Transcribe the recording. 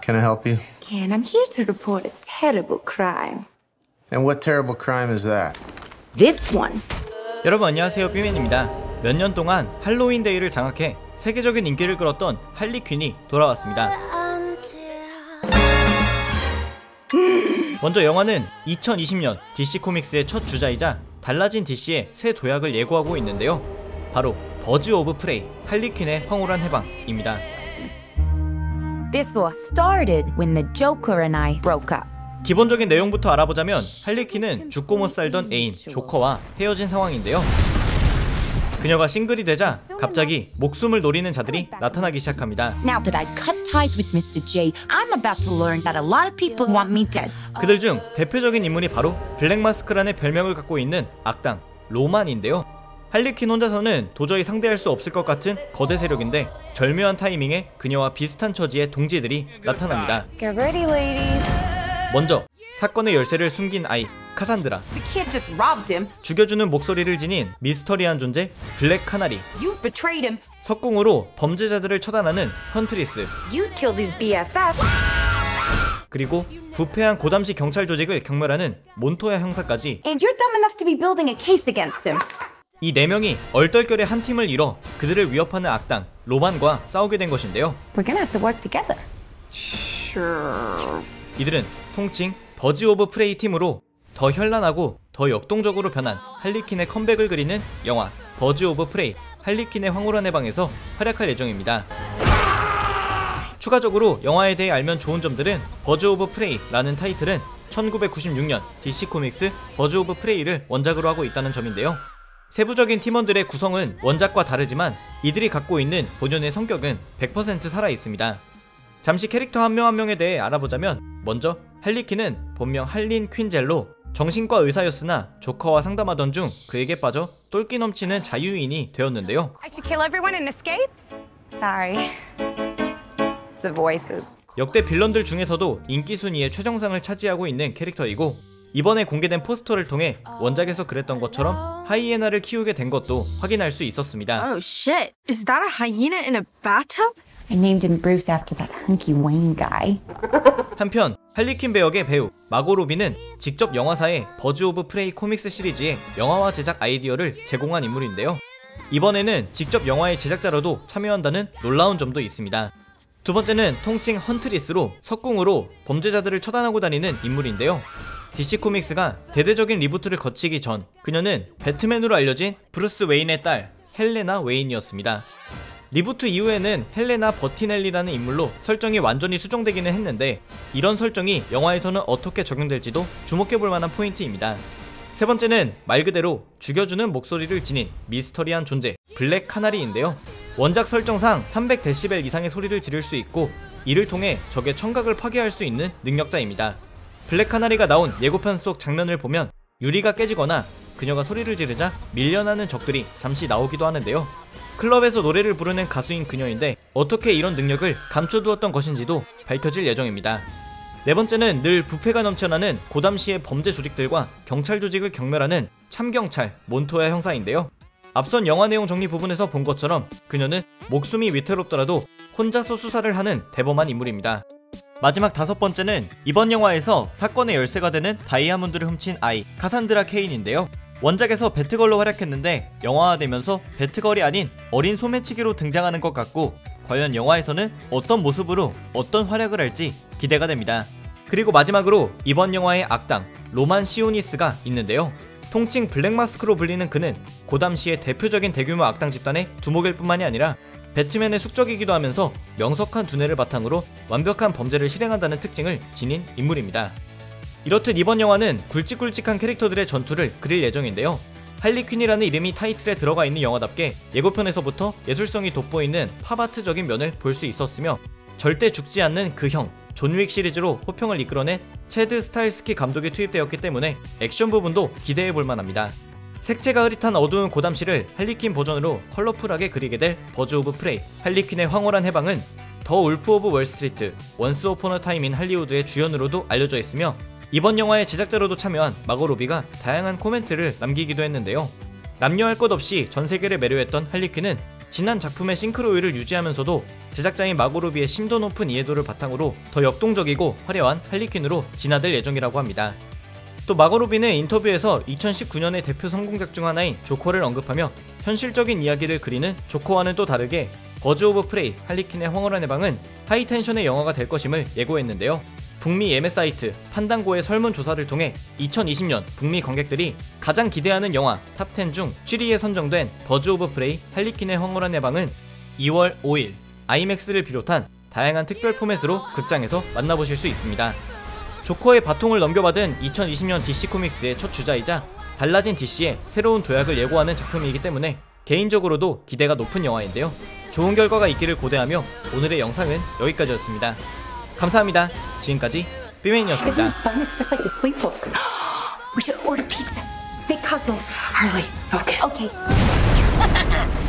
Can I help you? Ken, I'm here to report a terrible crime. And what terrible crime is that? This one. 여러분 안녕하세요, 삐맨입니다. 몇 년 동안 할로윈 데이를 장악해 세계적인 인기를 끌었던 할리 퀸이 돌아왔습니다. 먼저 영화는 2020년 DC 코믹스의 첫 주자이자 달라진 DC의 새 도약을 예고하고 있는데요. 바로 버즈 오브 프레이, 할리 퀸의 황홀한 해방입니다. This was started when the Joker and I broke up. 기본적인 내용부터 알아보자면 할리 퀸은 죽고 못 살던 애인 조커와 헤어진 상황인데요. 그녀가 싱글이 되자 갑자기 목숨을 노리는 자들이 나타나기 시작합니다. Now that I've cut ties with Mr. J, I'm about to learn that a lot of people want me dead. 그들 중 대표적인 인물이 바로 블랙마스크라는 별명을 갖고 있는 악당 로만인데요. 할리 퀸 혼자서는 도저히 상대할 수 없을 것 같은 거대 세력인데 절묘한 타이밍에 그녀와 비슷한 처지의 동지들이 나타납니다. Get ready, ladies. 먼저 사건의 열쇠를 숨긴 아이 카산드라, The kid just robbed him. 죽여주는 목소리를 지닌 미스터리한 존재 블랙 카나리, You betrayed him. 석궁으로 범죄자들을 처단하는 헌트리스, You killed his BFF. 그리고 부패한 고담시 경찰 조직을 경멸하는 몬토야 형사까지 And you're dumb enough to be building a case against him. 이 4명이 얼떨결에 한 팀을 이뤄 그들을 위협하는 악당 로만과 싸우게 된 것인데요. We're gonna have to work together. 이들은 통칭 버즈 오브 프레이 팀으로 더 현란하고 더 역동적으로 변한 할리 퀸의 컴백을 그리는 영화 버즈 오브 프레이, 할리 퀸의 황홀한 해방에서 활약할 예정입니다. 추가적으로 영화에 대해 알면 좋은 점들은 버즈 오브 프레이라는 타이틀은 1996년 DC 코믹스 버즈 오브 프레이를 원작으로 하고 있다는 점인데요. 세부적인 팀원들의 구성은 원작과 다르지만 이들이 갖고 있는 본연의 성격은 100% 살아있습니다. 잠시 캐릭터 한 명 한 명에 대해 알아보자면 먼저 할리 퀸은 본명 할린 퀸젤로, 정신과 의사였으나 조커와 상담하던 중 그에게 빠져 똘끼 넘치는 자유인이 되었는데요. I should kill everyone and escape? Sorry. The voices. 역대 빌런들 중에서도 인기 순위의 최정상을 차지하고 있는 캐릭터이고 이번에 공개된 포스터를 통해 원작에서 그랬던 것처럼 하이에나를 키우게 된 것도 확인할 수 있었습니다. Oh shit, is that a hyena in a bathtub? I named him Bruce after that hunky Wayne guy. 한편 할리 퀸 배역의 배우 마고 로비는 직접 영화사의 버즈 오브 프레이 코믹스 시리즈의 영화화 제작 아이디어를 제공한 인물인데요. 이번에는 직접 영화의 제작자로도 참여한다는 놀라운 점도 있습니다. 두 번째는 통칭 헌트리스로 석궁으로 범죄자들을 처단하고 다니는 인물인데요. DC 코믹스가 대대적인 리부트를 거치기 전 그녀는 배트맨으로 알려진 브루스 웨인의 딸 헬레나 웨인이었습니다. 리부트 이후에는 헬레나 버티넬리라는 인물로 설정이 완전히 수정되기는 했는데 이런 설정이 영화에서는 어떻게 적용될지도 주목해볼 만한 포인트입니다. 세 번째는 말 그대로 죽여주는 목소리를 지닌 미스터리한 존재 블랙 카나리인데요. 원작 설정상 300데시벨 이상의 소리를 지를 수 있고 이를 통해 적의 청각을 파괴할 수 있는 능력자입니다. 블랙 카나리가 나온 예고편 속 장면을 보면 유리가 깨지거나 그녀가 소리를 지르자 밀려나는 적들이 잠시 나오기도 하는데요. 클럽에서 노래를 부르는 가수인 그녀인데 어떻게 이런 능력을 감춰두었던 것인지도 밝혀질 예정입니다. 네 번째는 늘 부패가 넘쳐나는 고담시의 범죄 조직들과 경찰 조직을 경멸하는 참경찰 몬토야 형사인데요. 앞선 영화 내용 정리 부분에서 본 것처럼 그녀는 목숨이 위태롭더라도 혼자서 수사를 하는 대범한 인물입니다. 마지막 다섯 번째는 이번 영화에서 사건의 열쇠가 되는 다이아몬드를 훔친 아이 카산드라 케인인데요. 원작에서 배트걸로 활약했는데 영화화되면서 배트걸이 아닌 어린 소매치기로 등장하는 것 같고 과연 영화에서는 어떤 모습으로 어떤 활약을 할지 기대가 됩니다. 그리고 마지막으로 이번 영화의 악당 로만 시오니스가 있는데요. 통칭 블랙마스크로 불리는 그는 고담시의 대표적인 대규모 악당 집단의 두목일 뿐만이 아니라 배트맨의 숙적이기도 하면서 명석한 두뇌를 바탕으로 완벽한 범죄를 실행한다는 특징을 지닌 인물입니다. 이렇듯 이번 영화는 굵직굵직한 캐릭터들의 전투를 그릴 예정인데요. 할리 퀸이라는 이름이 타이틀에 들어가 있는 영화답게 예고편에서부터 예술성이 돋보이는 팝아트적인 면을 볼 수 있었으며 절대 죽지 않는 그 형, 존 윅 시리즈로 호평을 이끌어낸 체드 스타일스키 감독이 투입되었기 때문에 액션 부분도 기대해볼 만합니다. 색채가 흐릿한 어두운 고담시를 할리 퀸 버전으로 컬러풀하게 그리게 될 버즈 오브 프레이, 할리 퀸의 황홀한 해방은 더 울프 오브 월스트리트, 원스 오폰 어 타임 인 할리우드의 주연으로도 알려져 있으며 이번 영화의 제작자로도 참여한 마고 로비가 다양한 코멘트를 남기기도 했는데요. 남녀할 것 없이 전 세계를 매료했던 할리 퀸은 지난 작품의 싱크로율을 유지하면서도 제작자인 마고 로비의 심도 높은 이해도를 바탕으로 더 역동적이고 화려한 할리퀸으로 진화될 예정이라고 합니다. 또 마고 로비는 인터뷰에서 2019년의 대표 성공작 중 하나인 조커를 언급하며 현실적인 이야기를 그리는 조커와는 또 다르게 버즈 오브 프레이 할리퀸의 황홀한 해방은 하이텐션의 영화가 될 것임을 예고했는데요. 북미 예매 사이트 판당고의 설문조사를 통해 2020년 북미 관객들이 가장 기대하는 영화 탑10 중 7위에 선정된 버즈 오브 프레이 할리퀸의 황홀한 해방은 2월 5일 아이맥스를 비롯한 다양한 특별 포맷으로 극장에서 만나보실 수 있습니다. 조커의 바통을 넘겨받은 2020년 DC 코믹스의 첫 주자이자 달라진 DC의 새로운 도약을 예고하는 작품이기 때문에 개인적으로도 기대가 높은 영화인데요. 좋은 결과가 있기를 고대하며 오늘의 영상은 여기까지였습니다. 감사합니다. 지금까지 삐맨이었습니다. Isn't this fun? It's just like the sleepover. We should order pizza. Big Cosmos. Harley. Okay.